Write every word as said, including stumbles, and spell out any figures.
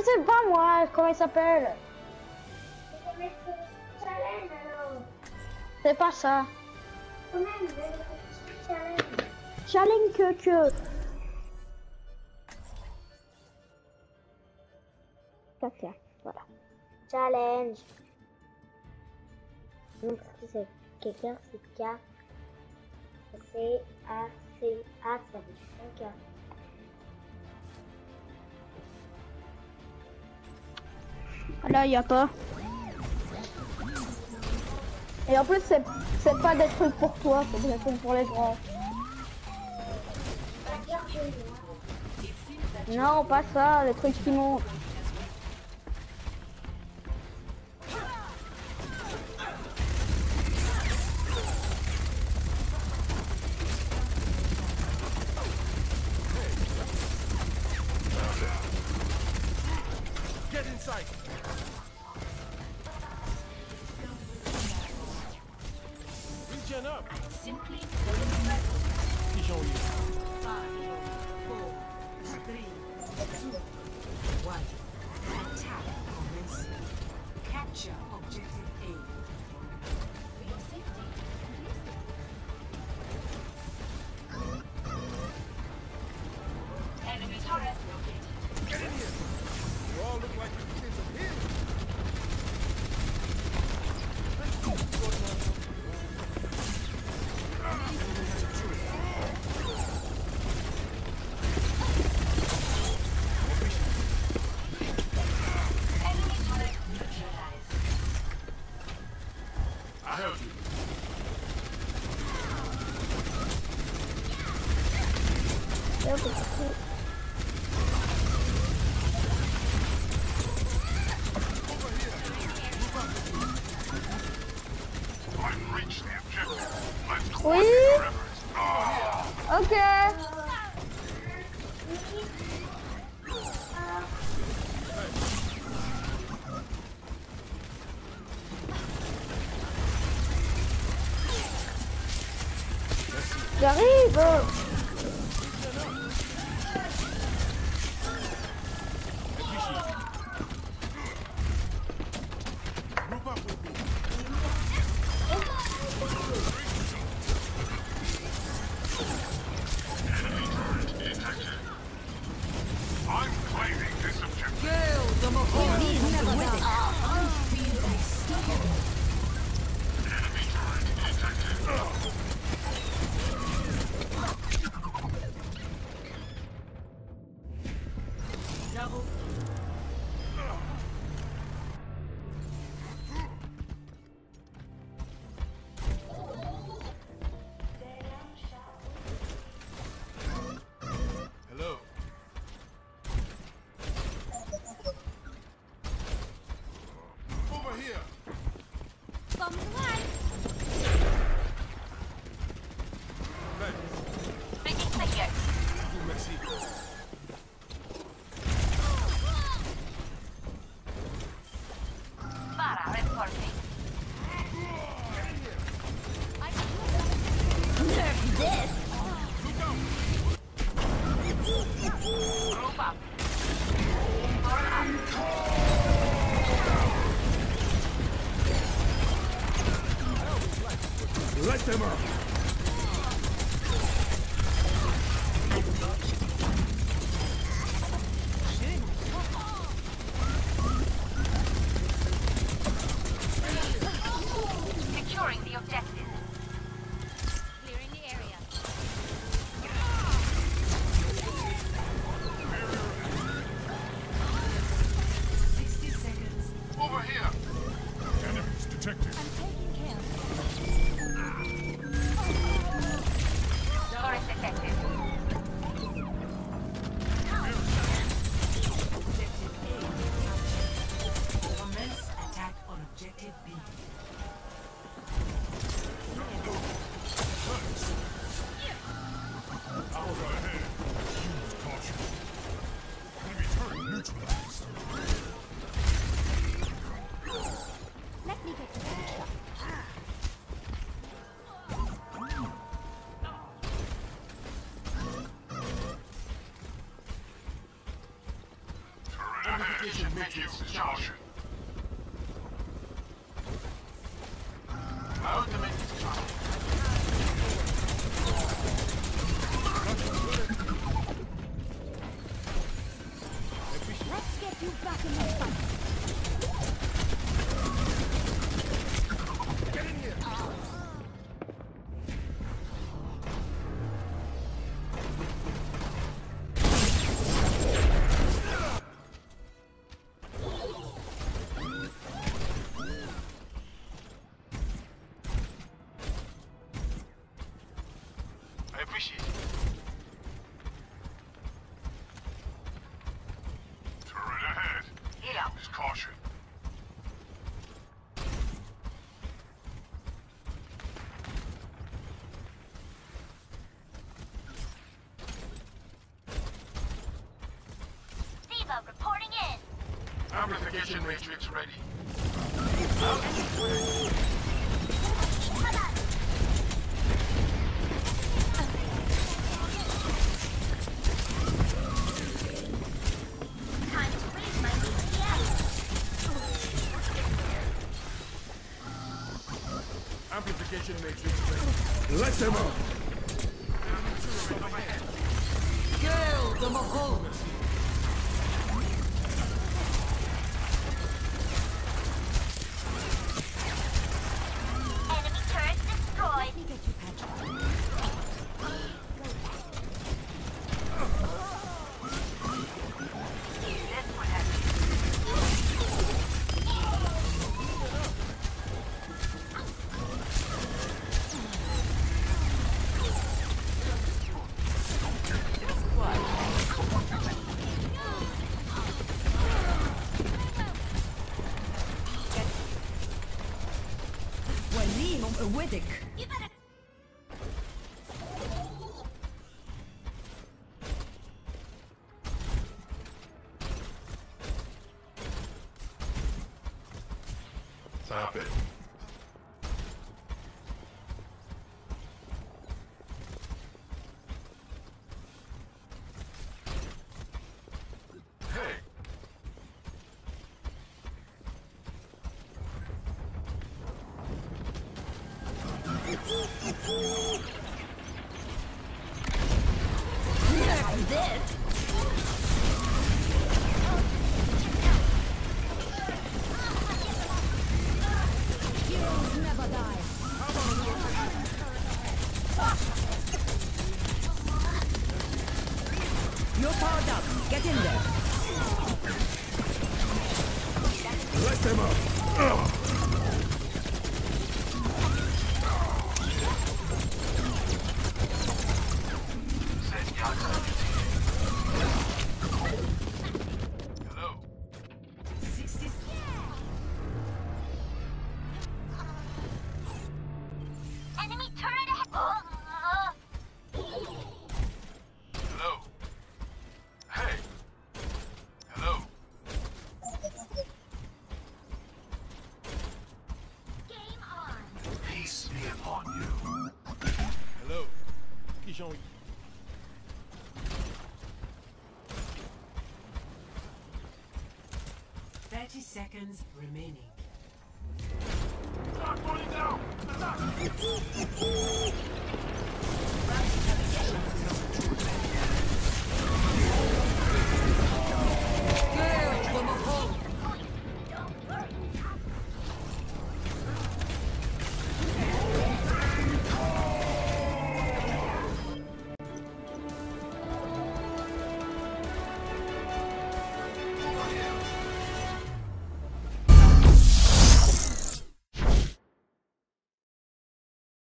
sais pas moi, comment il s'appelle? C'est pas ça. Challenge que que. Caca, voilà. Challenge. Donc si c'est quelqu'un, c'est K. C A C A, ça veut dire K. Là, il n'y a pas. Et en plus, c'est pas des trucs pour toi, c'est des trucs pour les grands. Non, pas ça, les trucs qui montent. Get inside. Regen up. Simply He's on you. five, four, three, two, one. Attack commence. Capture objective A. For your safety, enemy turret located. Get in here. You all look like you kids are here. I heard you. I've reached the objective. Let's go. Oui. Oh. Ok. J'arrive. Group up with me. Enemy turret detected. I'm claiming this objective. Enemy turret detected. Double. Hello. Over here. Thanks. You Mexico. Para reporting. Group up. Form up. Let them up. Securing the objective. Clearing the area. Sixty seconds. Over here. Enemies detected. I'm taking care of Amplification matrix charged. My ultimate is charged. Let's get you back in the fight. Get in here! I appreciate it. Turret ahead. Heal up. Use caution. Diva reporting in. Amplification matrix ready. Time to raise my D P S. Amplification matrix ready. Let them up! Kill the Mahol! Enemy turret destroyed. Let me get you patched up. This one has وليهم أودك. You better. Stop it. Hey! This Heroes never die. you're powered up. Get in there. Let them up! Ugh. Hello. sixty. Enemy turret ahead. Oh, Hello. Hey. Hello. game on. Peace be upon you. Hello. Qui Thirty seconds remaining. Attack, falling down! Attack!